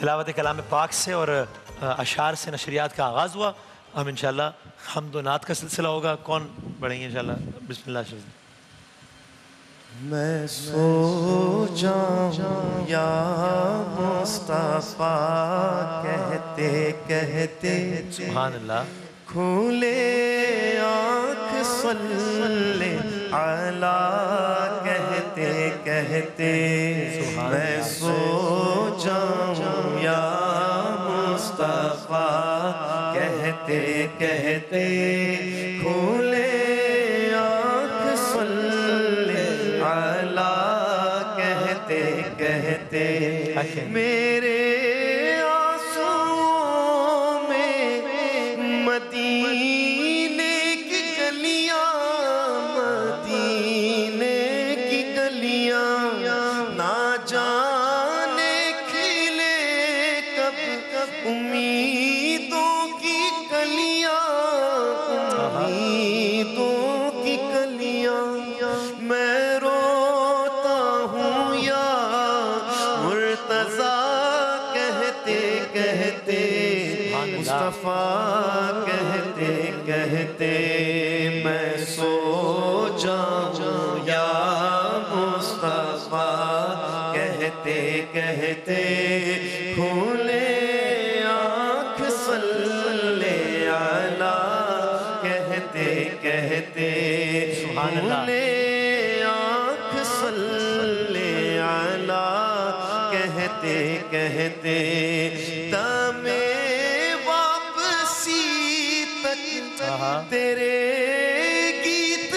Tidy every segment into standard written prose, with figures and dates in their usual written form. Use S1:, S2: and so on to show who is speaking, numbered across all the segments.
S1: تلاوت کلام پاک سے اور اشعار سے نشریات کا آغاز ہوا. ہم انشاءاللہ حمد و نعت کا سلسلہ ہوگا. کون پڑھیں گے انشاءاللہ؟ بسم اللہ شریف.
S2: میں سو جاؤں یا مصطفیٰ کہتے کہتے
S1: سبحان اللہ.
S2: کھولے آنکھ صلی علی کہتے کہتے میں سو جاؤں یا مصطفیٰ کہتے کہتے کھولے آنکھ صلی علی کہتے کہتے میرے آنسوؤں میں مدینے کی گلیاں نہ جانے کھلے کب امیدوں کی کلیاں میں روتا ہوں یا مرتضیٰ کہتے کہتے مصطفیٰ کہتے کہتے میں سو جاؤں یا مصطفیٰ کہتے کہتے کھولے آنکھ صلی علی کہتے کہتے کھولے آنکھ صلی علی کہتے کہتے دم واپسی تک تیرے گیت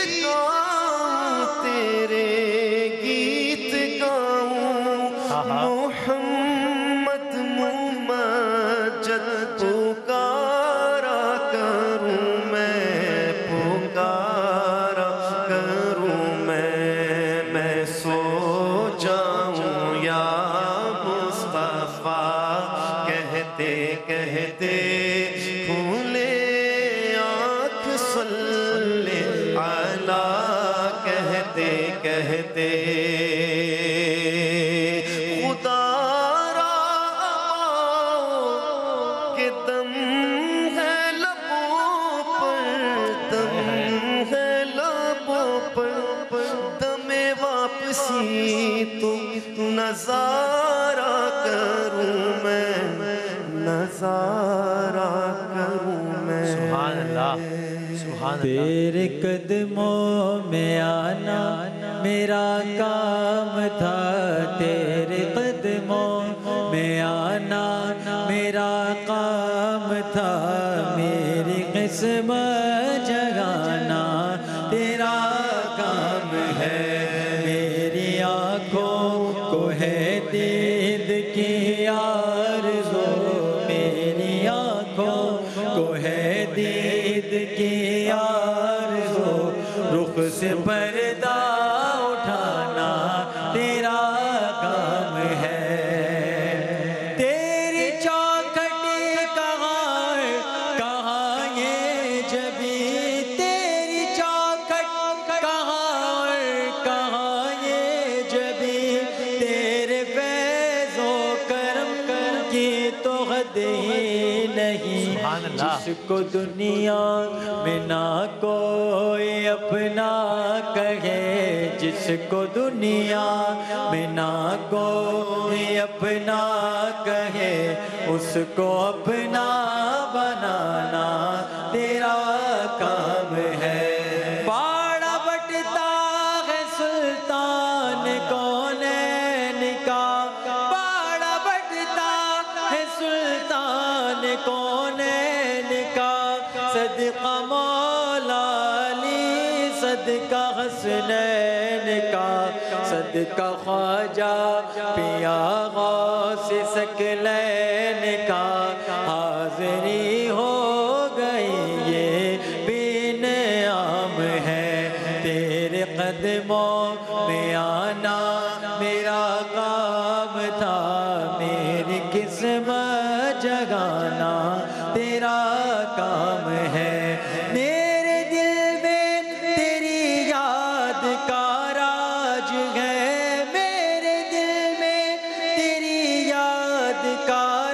S2: گاؤں محمد ممجد پکارا کروں میں سو جاؤں یا مصطفیٰ کہتے کہتے کھولے آنکھ صلی علی کہتے کہتے خدا را کہ دم ہے لبوں پر دم واپسی تو نظارہ کروں میں
S1: سبحان اللہ. سبحان اللہ.
S3: تیرے قدموں میں آنا میرا کام تھا، تیرے قدموں میں آنا میرا کام تھا، میری قسمت جگانا تیرا کام ہے، میری آنکھوں کو ہے دید کی آرزو، میری آنکھوں کو ہے دید کی آرزو، رخ سے پردہ اٹھانا تیرا کام ہے، تیری چوکھٹ کہاں یہ جبی، تیری چوکھٹ کہاں یہ جبی، تیرے فیض و کرم کی تو حد ہی نہیں، جس کو دنیا میں نہ کوئی اپنا کہے، جس کو دنیا میں نہ کوئی اپنا کہے، اس کو اپنا بنانا تیرا کام ہے، باڑا بٹتا ہے سلطان کونین کا، باڑا بٹتا ہے سلطان کونین کا، صدقہ مولا علی صدقہ حسنین کا، صدقہ خواجہ پیا غوث ثقلین کا، حاضری ہو گئی یہ بھی نعام ہے، تیرے قدموں میں آنا میرا کام تھا، میری قسمت جگانا تیرا کام ہے، میرے دل میں تیری یاد کا راج ہے، میرے دل میں تیری یاد کا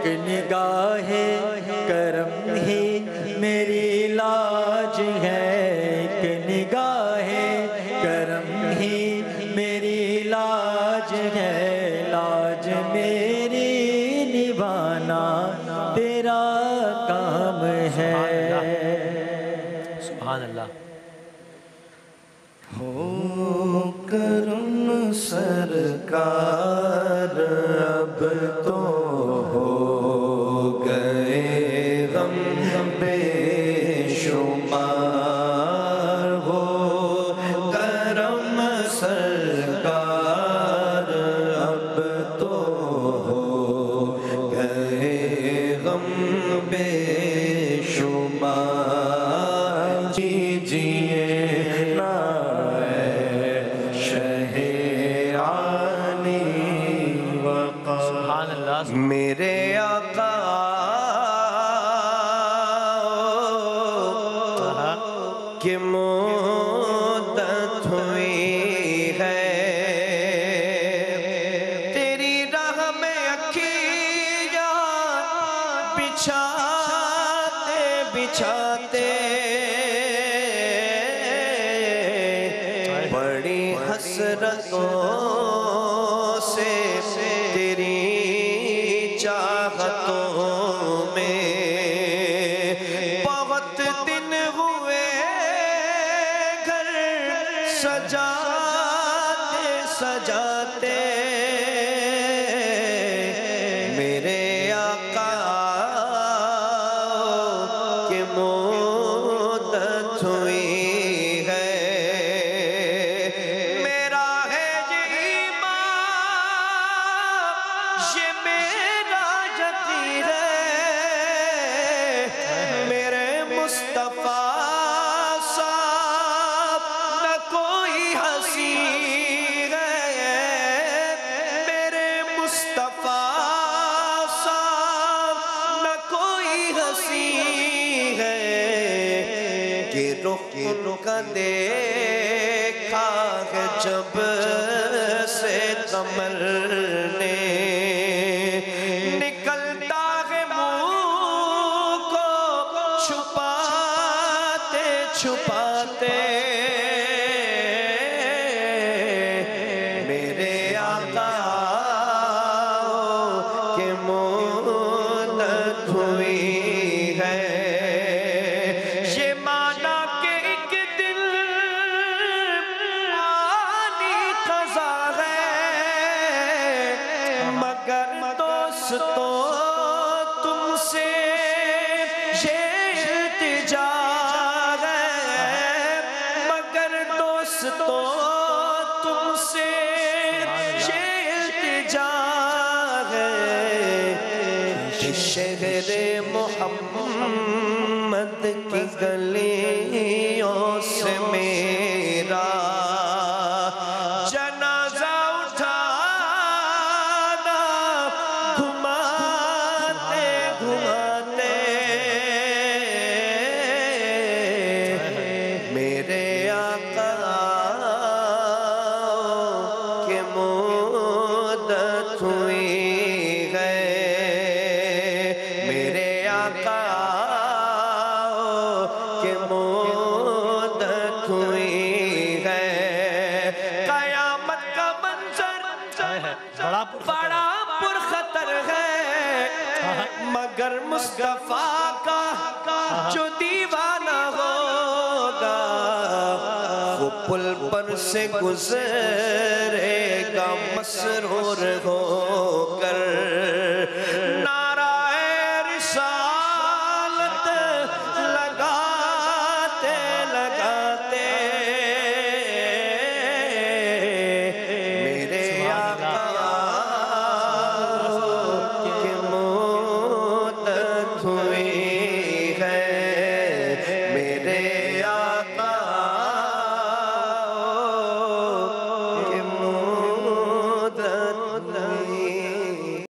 S3: ایک نگاہ کرم ہی میری لاج ہے، ایک نگاہ کرم ہی میری لاج ہے، لاج میری نبھانا تیرا کام ہے۔
S1: سبحان اللہ۔
S2: ہو کرم سرکار اب تو ہو گئے غم بے شمار، ہو کرم سرکار اب تو ہو گئے غم بے شمار، جیجئے میرے آقا کی مدت ہوئی ہے، تیری راہ میں اکھیاں بچھاتے بچھاتے بڑی حسرتوں سے تیری چاہتوں میں بہت دن ہوئے گھر سجاتے سجاتے، میرے آقا کی مدت ہوئی ہے، میرا ہے یہ ایمان یہ میرا یقین ہے، میرے مصطفیٰ صاحب نہ کوئی حسین ہے، میرے مصطفیٰ صاحب نہ کوئی حسین ہے، کہ رخ کا دیکھا ہے جب سے قمر نے، نکلتا ہے منہ کو چھپاتے چھپاتے، میرے آقا کی مدت ہوئی ہے، یہ مانا کہ ایک دل آنی قضا ہے، مگر دوستو تم سے یہ التجا ہے، مگر دوستو تم سے یہ التجا ہے، کہ شہر محمد کی گلیوں سے میرا جنازہ اٹھانا گھماتے گھماتے، میرے آقا کی مدت ہوئی ہے، میرے آقا کی مدت ہوئی ہے، قیامت کا منظر بڑا پرخطر ہے، مگر مصطفیٰ کا جو دیوانہ ہوگا وہ پل پر سے گزرے گا مسرور ہو کر،